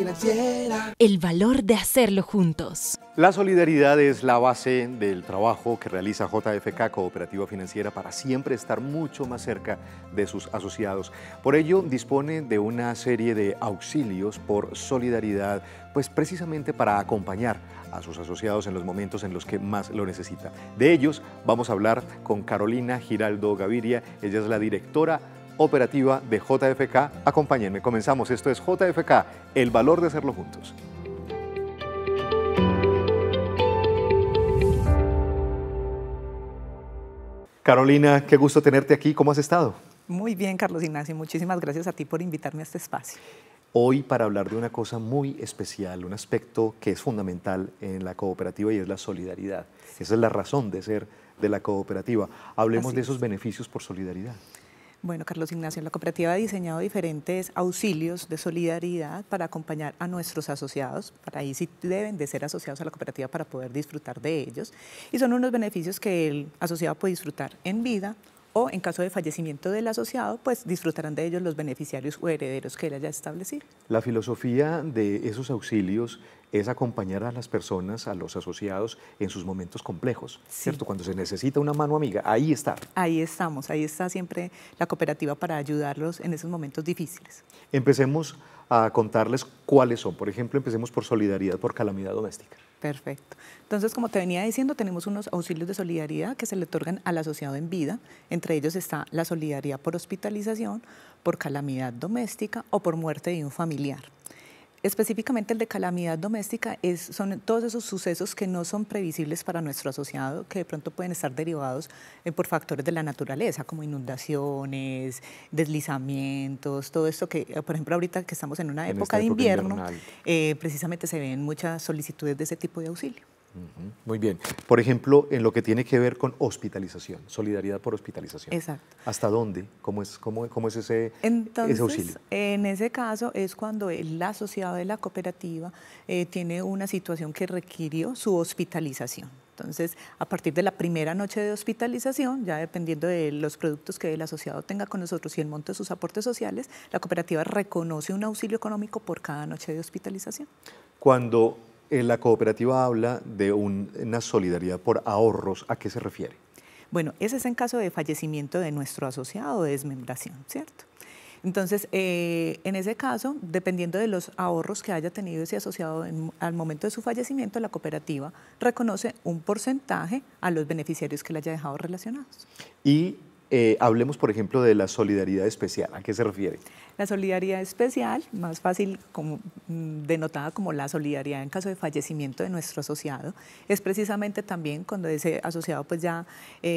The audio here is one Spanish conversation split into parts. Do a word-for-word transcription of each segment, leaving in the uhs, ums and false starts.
Financiera. El valor de hacerlo juntos. La solidaridad es la base del trabajo que realiza J F K, Cooperativa Financiera, para siempre estar mucho más cerca de sus asociados. Por ello, dispone de una serie de auxilios por solidaridad, pues precisamente para acompañar a sus asociados en los momentos en los que más lo necesitan. De ellos vamos a hablar con Carolina Giraldo Gaviria. Ella es la directora operativa de J F K. Acompáñenme, comenzamos. Esto es J F K, el valor de hacerlo juntos. Carolina, qué gusto tenerte aquí. ¿Cómo has estado? Muy bien, Carlos Ignacio. Muchísimas gracias a ti por invitarme a este espacio. Hoy para hablar de una cosa muy especial, un aspecto que es fundamental en la cooperativa y es la solidaridad. Esa es la razón de ser de la cooperativa. Hablemos Así de es. esos beneficios por solidaridad. Bueno, Carlos Ignacio, la cooperativa ha diseñado diferentes auxilios de solidaridad para acompañar a nuestros asociados. Para ahí sí deben de ser asociados a la cooperativa para poder disfrutar de ellos. Y son unos beneficios que el asociado puede disfrutar en vida o en caso de fallecimiento del asociado, pues disfrutarán de ellos los beneficiarios o herederos que él haya establecido. La filosofía de esos auxilios es acompañar a las personas, a los asociados, en sus momentos complejos, Sí. ¿cierto? Cuando se necesita una mano amiga, ahí está. Ahí estamos, ahí está siempre la cooperativa para ayudarlos en esos momentos difíciles. Empecemos a contarles cuáles son. Por ejemplo, empecemos por solidaridad por calamidad doméstica. Perfecto. Entonces, como te venía diciendo, tenemos unos auxilios de solidaridad que se le otorgan al asociado en vida. Entre ellos está la solidaridad por hospitalización, por calamidad doméstica o por muerte de un familiar. Específicamente el de calamidad doméstica es, son todos esos sucesos que no son previsibles para nuestro asociado, que de pronto pueden estar derivados eh, por factores de la naturaleza, como inundaciones, deslizamientos, todo esto que, eh, por ejemplo, ahorita que estamos en una En época esta de época invierno, invernal. eh, precisamente se ven muchas solicitudes de ese tipo de auxilio. Ujú, muy bien. Por ejemplo, en lo que tiene que ver con hospitalización, solidaridad por hospitalización. Exacto. ¿Hasta dónde? ¿Cómo es, cómo, cómo es ese, Entonces, ese auxilio? en ese caso es cuando el asociado de la cooperativa eh, tiene una situación que requirió su hospitalización. Entonces, a partir de la primera noche de hospitalización, ya dependiendo de los productos que el asociado tenga con nosotros y el monto de sus aportes sociales, la cooperativa reconoce un auxilio económico por cada noche de hospitalización. Cuando eh, la cooperativa habla de un- una solidaridad por ahorros, ¿a qué se refiere? Bueno, ese es en caso de fallecimiento de nuestro asociado o de desmembración, ¿cierto? Entonces, eh, en ese caso, dependiendo de los ahorros que haya tenido ese asociado en- al momento de su fallecimiento, la cooperativa reconoce un porcentaje a los beneficiarios que le haya dejado relacionados. Y eh, hablemos, por ejemplo, de la solidaridad especial. ¿A qué se refiere? La solidaridad especial, más fácil como, mm, denotada como la solidaridad en caso de fallecimiento de nuestro asociado, es precisamente también cuando ese asociado pues ya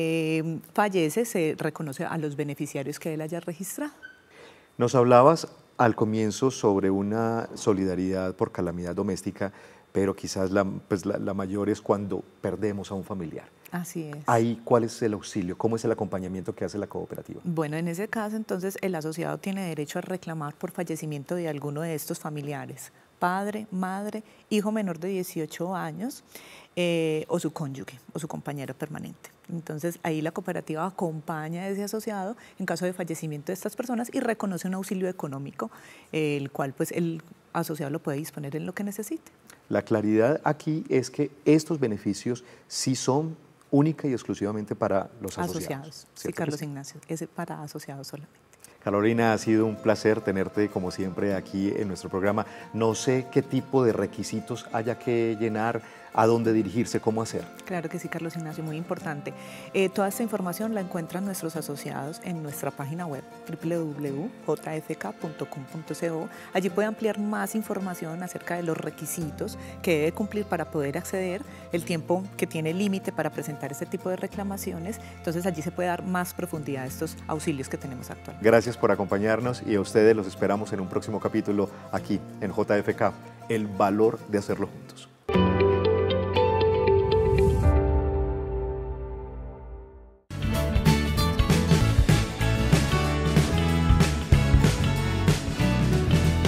eh, fallece, se reconoce a los beneficiarios que él haya registrado. Nos hablabas al comienzo sobre una solidaridad por calamidad doméstica, pero quizás la, pues la, la mayor es cuando perdemos a un familiar. Así es. Ahí, ¿cuál es el auxilio? ¿Cómo es el acompañamiento que hace la cooperativa? Bueno, en ese caso, entonces, el asociado tiene derecho a reclamar por fallecimiento de alguno de estos familiares, padre, madre, hijo menor de dieciocho años, eh, o su cónyuge, o su compañero permanente. Entonces, ahí la cooperativa acompaña a ese asociado en caso de fallecimiento de estas personas y reconoce un auxilio económico, eh, el cual, pues, el asociado lo puede disponer en lo que necesite. La claridad aquí es que estos beneficios sí son única y exclusivamente para los asociados. Asociados. Sí, ¿cierto que Carlos sí? Ignacio, es para asociados solamente. Carolina, ha sido un placer tenerte como siempre aquí en nuestro programa. No sé qué tipo de requisitos haya que llenar, a dónde dirigirse, cómo hacer. Claro que sí, Carlos Ignacio, muy importante. Eh, toda esta información la encuentran nuestros asociados en nuestra página web doble u doble u doble u punto j f k punto com punto co. Allí puede ampliar más información acerca de los requisitos que debe cumplir para poder acceder, el tiempo que tiene límite para presentar este tipo de reclamaciones. Entonces allí se puede dar más profundidad a estos auxilios que tenemos actualmente. Gracias por acompañarnos y a ustedes los esperamos en un próximo capítulo aquí en J F K, el valor de hacerlo juntos.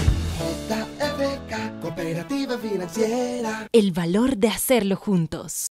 J F K, Cooperativa Financiera. El valor de hacerlo juntos.